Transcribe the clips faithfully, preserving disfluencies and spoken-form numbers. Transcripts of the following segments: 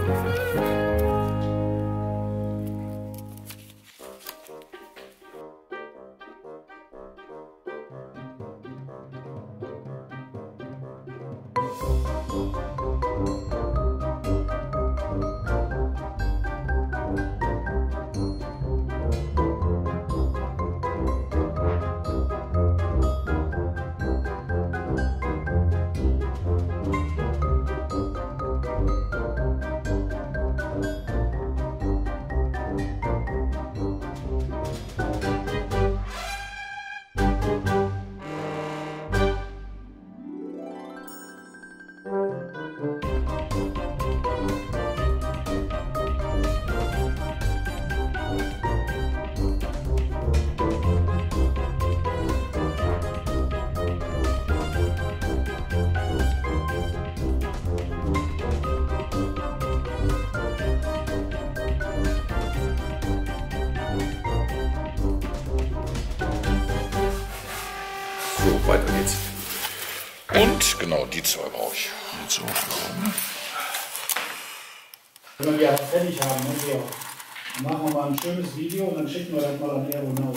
So, weiter geht's. Und genau die zwei brauche ich. Jetzt so. Wenn wir die aber fertig haben, ne, wir, dann machen wir mal ein schönes Video und dann schicken wir das mal an Aeronau.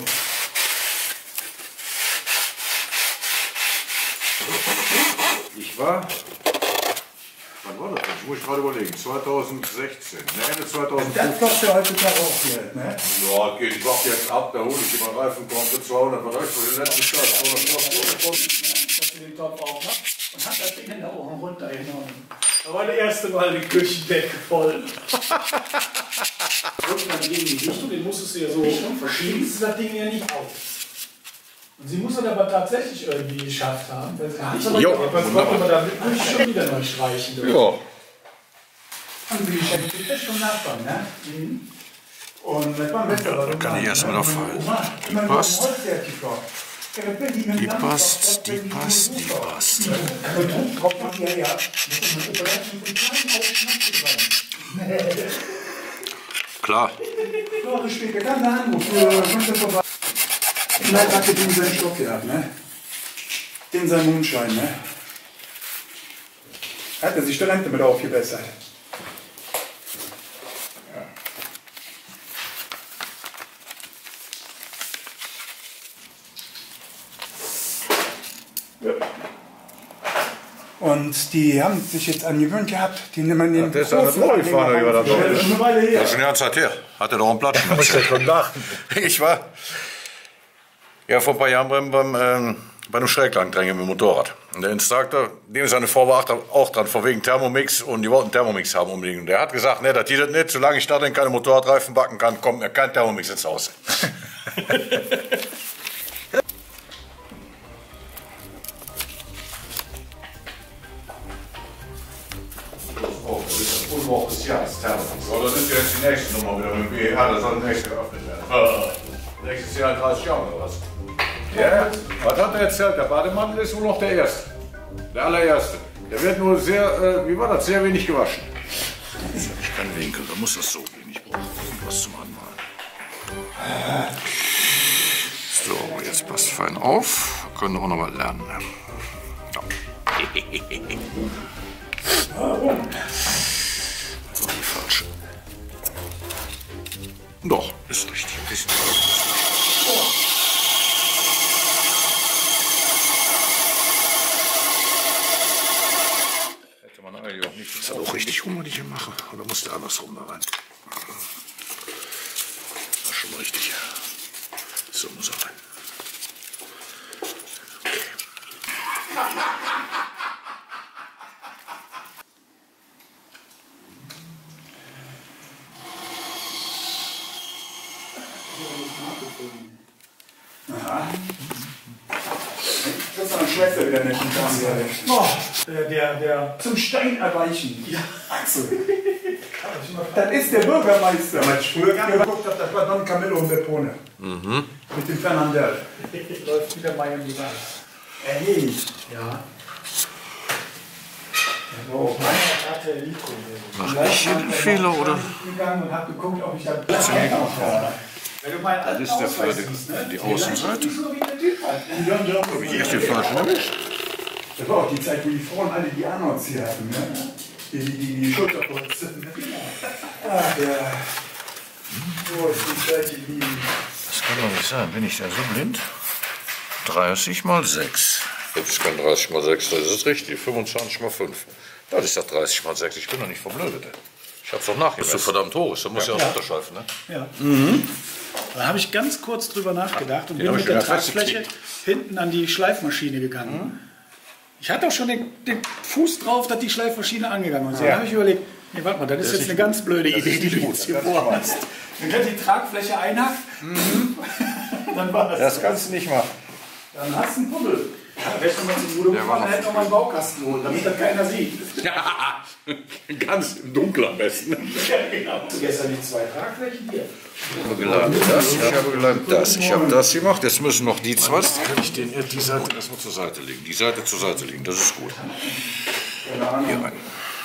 Ich war, wann war das denn? Ich muss gerade überlegen, zweitausendsechzehn, ne, Ende zweitausendfünfzehn. Das kostet ja heutzutage auch Geld, ne? Ja, okay, ich warte jetzt ab, da hole ich immer Reifenkorn für zweihundert, was habe ich für den letzten Start? Dass du den Topf aufmachst und hat das Ding in der Ohren runtergenommen. Da war das erste Mal die Küchendecke voll. Irgendwann gegen die Richtung, den musstest du ja so verschieben, ist das Ding ja nicht auf. Und sie muss es aber tatsächlich irgendwie geschafft haben. Wenn sie nicht aber jo, was konnte man damit schon wieder neu streichen. Durch. Ja. Und die Geschenke ist schon Nachbarn, ne? Mhm. Und das war besser. Da kann ich erstmal noch fallen. Die passt. Die passt, die passt, die passt. Klar. Woche später kam der Anruf für vorbei. Vielleicht hat er den seinen Stock gehabt, ne? Den sein Mondschein, ne? Hat er sich die Rente mit aufgebessert. Und die haben sich jetzt angewöhnt gehabt, die nehmen den. Das ist eine Lorifahrer, die war da drauf. Das ist schon eine Weile her. Das ist eine ganze Zeit her. Hat er doch einen Platz. Da muss ich schon lachen. Ich war ja vor ein paar Jahren beim, beim, ähm, bei einem Schräglangdränger mit dem Motorrad. Und der Instruktor, dem ist seine Frau war auch dran, vor wegen Thermomix. Und die wollten Thermomix haben unbedingt. Und der hat gesagt, ne, das geht das nicht. Solange ich da denn keine Motorradreifen backen kann, kommt mir kein Thermomix ins Haus. Unwort des Jahres, Thermomix. So, das ist jetzt die nächste Nummer wieder mit dem B E H, das soll nächstes Jahr geöffnet werden. Nächstes Jahr in dreißig Jahren oder was? Ja, was hat er erzählt? Der Bademantel ist wohl noch der erste. Der allererste. Der wird nur sehr, äh, wie war das, sehr wenig gewaschen. Jetzt habe ich keinen Winkel, da muss das so gehen. Ich brauche irgendwas zum Anmalen. So, jetzt passt fein auf. Wir können auch noch was lernen. Ja. Warum? Das war die falsche. Doch, ist richtig. Ist richtig. Hätte man eigentlich auch nicht. Ist das auch richtig rum, was ich hier mache? Oder muss der andersrum da rein? Das ist schon richtig. So muss er rein. Aha. Das ist eine Schwester wieder nicht. Oh, der, der, der zum Stein erreichen. Ja. Axel. Das ist der Bürgermeister. Ja, ich früher gerne geguckt habe, das war Don Camillo und Pepone. Mhm. Mit dem Fernandel. Läuft wieder Miami Vice. Ey. Ja. Oh, Mach ich hier den Fehler oder? Und hab geguckt, ob ich da Das ist der für die, die Außenseite. Habe ich echt den falschen erwischt? Das war auch die Zeit, wo die Frauen alle die Arnolds hier hatten, ne? Die, die, die Schulterpolster. Ach ja. Wo ist die Zeit geblieben? Das kann doch nicht sein. Bin ich denn so blind? dreißig mal sechs. Das kann dreißig mal sechs, das ist richtig. fünfundzwanzig mal fünf. Das ist doch dreißig mal sechs. Ich bin doch nicht verblödet. Ich hab's doch nachgemessen. Das ist so verdammt hoch. Da muss ja auch ja. runterschleifen, ne? Ja. Mhm. Da habe ich ganz kurz drüber nachgedacht und bin mit der Tragfläche hinten an die Schleifmaschine gegangen. Mhm. Ich hatte auch schon den, den Fuß drauf, dass die Schleifmaschine angegangen ist. Ja. Da habe ich überlegt, nee, warte mal, das ist das jetzt ist eine ganz blöde Idee, die du jetzt hier vorhast. Wenn du die Tragfläche einhackt, mhm. dann war das. Das kannst du nicht machen. Dann hast du einen Puddel. Ja, wäre schon mal zum Bruder gefahren, dann hätte noch mal einen Baukasten geholt, damit das keiner sieht. Ja, ganz im Dunkeln am besten. Ja, genau. Gestern die zwei Tragflächen hier. Ich habe geleimt das, ich habe geleimt das, ich habe das gemacht. Jetzt müssen noch die zwei. Kann ich den, die Seite erstmal zur Seite legen. Die Seite zur Seite legen, das ist gut. Hier rein.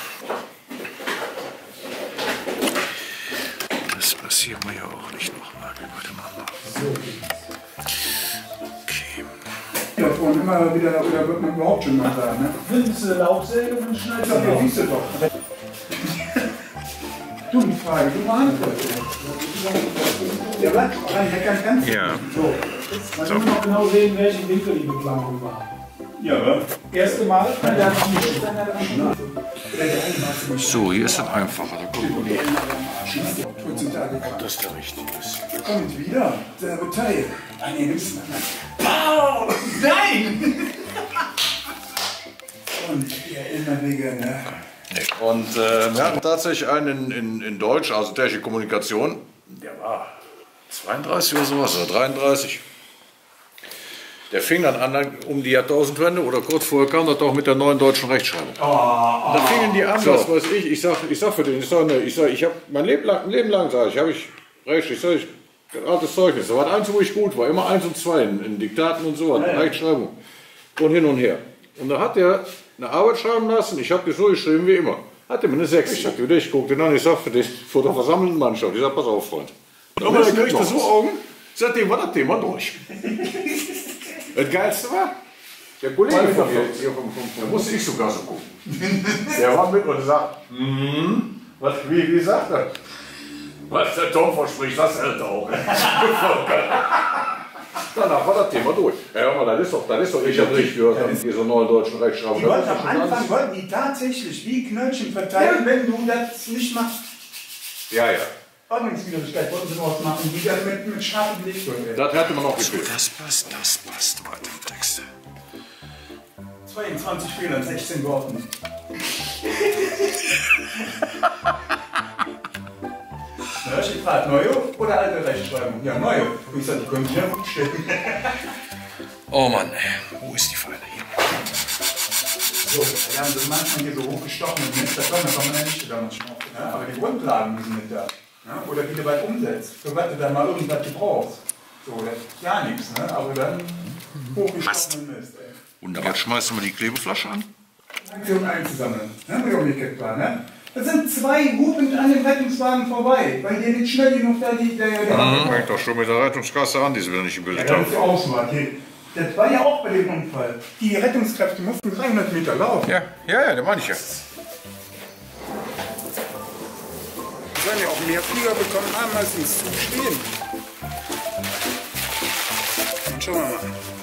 Das passiert mir ja auch nicht nochmal. Warte mal. Okay. Ja, und immer wieder, da wird man überhaupt schon mal sagen, ne? Nimmst du eine Laubsäge und schneidest auf, ja, siehst du doch. Du, die Frage, du beantwortest. Ja, bleib dran, der kann ganz. Ja. So. Man so. Muss noch genau sehen, welchen Winkel die Beplankung war. Ja, oder? Erste Mal, dann der hat nicht, dann hat er nicht. So, hier ist das einfacher. Da kommt die. Das ist der richtige. Und wieder, selbe Teil. Nein, nee, nimmst du nicht. Oh, nein! Und der Innenwege, ne? Und äh, wir hatten tatsächlich einen in, in Deutsch, also technische Kommunikation, der war zweiunddreißig oder sowas, oder dreiunddreißig. Der fing dann an um die Jahrtausendwende oder kurz vorher kam das auch mit der neuen deutschen Rechtschreibung. Oh, oh, da fingen die an, so. Was weiß ich, ich sag, ich sag für den, ich sag, ne, ich, sag, ich habe mein Leben lang, Leben lang sag ich, habe ich Recht, ich sag, ich altes Zeugnis. Da war das Einzige, wo ich gut war, immer eins und zwei in, in Diktaten und so, ja, ja. Rechtschreibung und hin und her. Und da hat er eine Arbeit schreiben lassen, ich habe die so geschrieben wie immer. Hat er mir eine sechs. Ich habe ich guckte dann, ich sag für dich, vor der versammelten Mannschaft, ich sag, pass auf, Freund. Aber dann kriegst du so Augen, seitdem war das Thema durch. Das Geilste war, der Kollege von mir, hier vom, vom, vom, da musste ich sogar so gucken. Der war mit und sagt, mhm, was, wie, wie sagt er? Was der Tom verspricht, das hält er auch. Danach war das Thema durch. Ja, aber das ist doch, das ist doch, ich habe richtig gehört, an diese neuen deutschen Rechtschreibung. Die wollten am Anfang wollten die tatsächlich wie Knöllchen verteilen, ja. Wenn du das nicht machst. Ja, ja. Ordnungswidrigkeit wollten sie noch machen, die dann mit, mit scharfem Licht durch. Das hätte man auch gefühlt. Das passt, das passt. Warte, Texte. zweiundzwanzig Fehler in sechzehn Worten. Ja, ich frage, neue oder alte Rechtschreibung? Ja, neue. Und ich sage, die können sich ja umstellen. Oh Mann, wo ist die Pfeile hier? So, da haben sie manchmal hier so hochgestochen und mit, das kann man ja nicht damals schon auf. Ja, aber die Grundlagen müssen mit da. Ja, oder wie du was umsetzt, für was du dann mal irgendwas gebrauchst. So, das ist gar nichts, ne? Aber dann hochgestochen Mist, ey. Und jetzt schmeißen wir die Klebeflasche an? Aktion einzusammeln, ne? Wie umgekehrt war, ne? Da sind zwei hupend an den Rettungswagen vorbei, weil die nicht schnell genug da die. Der, der mhm, fängt doch schon mit der Rettungskasse an, die sie wieder nicht gebildet ja, haben. Das ist Auswahl. Das war ja auch bei dem Unfall. Die Rettungskräfte mussten dreihundert Meter laufen. Ja, ja, ja, der meine ich ja. Die sollen ja auch mehr Flieger bekommen haben, als ins Zug stehen. Und schauen wir mal.